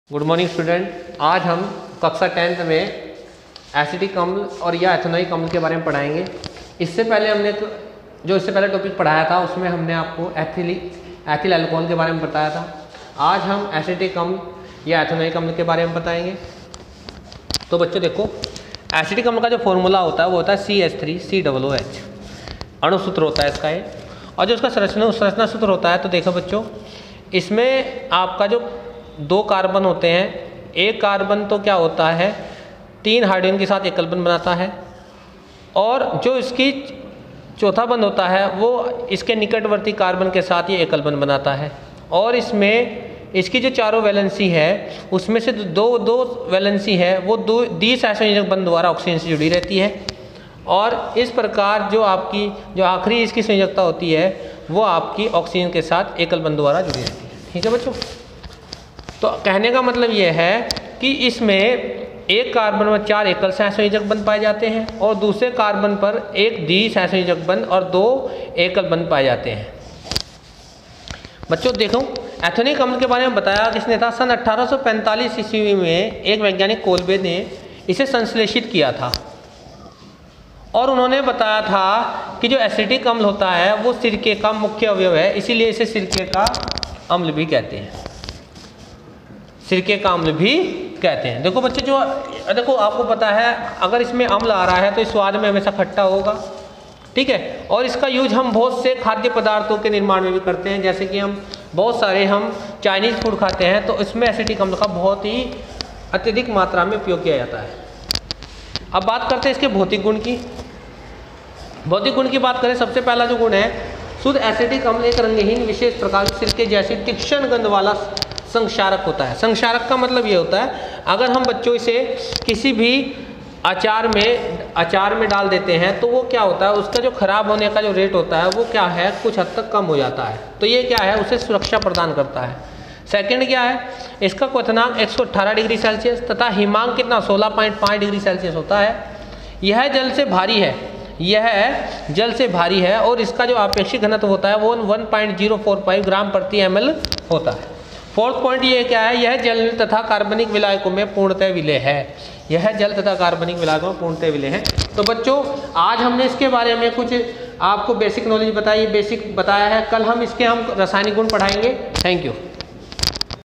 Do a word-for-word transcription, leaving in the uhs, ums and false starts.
Good morning student. आज हम कक्षा टेंथ में एसिटिक अम्ल और या एथेनोइक अम्ल के बारे में पढ़ाएंगे। इससे पहले हमने जो इससे पहले टॉपिक पढ़ाया था उसमें हमने आपको एथिलिक एथिल अल्कोहल के बारे में बताया था। आज हम एसिटिक अम्ल या एथेनोइक अम्ल के बारे में बताएंगे। तो बच्चों देखो, एसिटिक अम्ल का जो फॉर्मूला होता है वो होता है C H three C double O H, अणुसूत्र होता है इसका ये। और जो इसका संरचना संरचना सूत्र होता है, तो देखो बच्चों, इसमें आपका जो दो कार्बन होते हैं, एक कार्बन तो क्या होता है तीन हाइड्रोजन के साथ एकल बंध बनाता है, और जो इसकी चौथा बंध होता है वो इसके निकटवर्ती कार्बन के साथ ये एकल बंध बनाता है। और इसमें इसकी जो चारों वैलेंसी है उसमें से दो दो वैलेंसी है वो दो द्विसहसंयोजक बंध द्वारा ऑक्सीजन से जुड़ी रहती है। और इस प्रकार जो आपकी जो आखिरी इसकी संयोजकता होती है वो आपकी ऑक्सीजन के साथ एकल बंध द्वारा जुड़ी रहती है। ठीक है बच्चों, तो कहने का मतलब ये है कि इसमें एक कार्बन में चार एकल सहसंयोजक बंध पाए जाते हैं और दूसरे कार्बन पर एक द्विसहसंयोजक बंध और दो एकल बंध पाए जाते हैं। बच्चों देखो, एथेनोइक अम्ल के बारे में बताया किसने था? सन अठारह सौ पैंतालीस ईस्वी में एक वैज्ञानिक कोलबे ने इसे संश्लेषित किया था और उन्होंने बताया था कि जो एसिटिक अम्ल होता है वो सिरके का मुख्य अवयव है, इसीलिए इसे सिरके का अम्ल भी कहते हैं। सिरके का अम्ल भी कहते हैं। देखो बच्चे, जो देखो आपको पता है अगर इसमें अम्ल आ रहा है तो इस स्वाद में हमेशा खट्टा होगा, ठीक है। और इसका यूज हम बहुत से खाद्य पदार्थों के निर्माण में भी करते हैं, जैसे कि हम बहुत सारे हम चाइनीज़ फूड खाते हैं तो इसमें एसिटिक अम्ल का बहुत ही अत्यधिक मात्रा में उपयोग किया जाता है। अब बात करते हैं इसके भौतिक गुण की। भौतिक गुण की बात करें, सबसे पहला जो गुण है, शुद्ध एसिटिक अम्ल एक रंगहीन विशेष प्रकार के सिरके जैसी तीक्ष्ण गंध वाला संक्षारक होता है। संक्षारक का मतलब ये होता है, अगर हम बच्चों इसे किसी भी अचार में अचार में डाल देते हैं तो वो क्या होता है, उसका जो खराब होने का जो रेट होता है वो क्या है, कुछ हद तक कम हो जाता है। तो ये क्या है, उसे सुरक्षा प्रदान करता है। सेकंड क्या है, इसका क्वथनांक एक सौ अठारह डिग्री सेल्सियस तथा हिमांक कितना सोलह पॉइंट पाँच डिग्री सेल्सियस होता है। यह जल से भारी है यह जल से भारी है और इसका जो आपेक्षिक घनत्व होता है वो one point zero four five gram प्रति एम एल होता है। फोर्थ पॉइंट ये क्या है, यह जल तथा कार्बनिक विलायकों में पूर्णतः विलय है। यह जल तथा कार्बनिक विलायकों में पूर्णतः विलय है। तो बच्चों, आज हमने इसके बारे में कुछ आपको बेसिक नॉलेज बताई, बेसिक बताया है। कल हम इसके हम रासायनिक गुण पढ़ाएंगे। Thank you.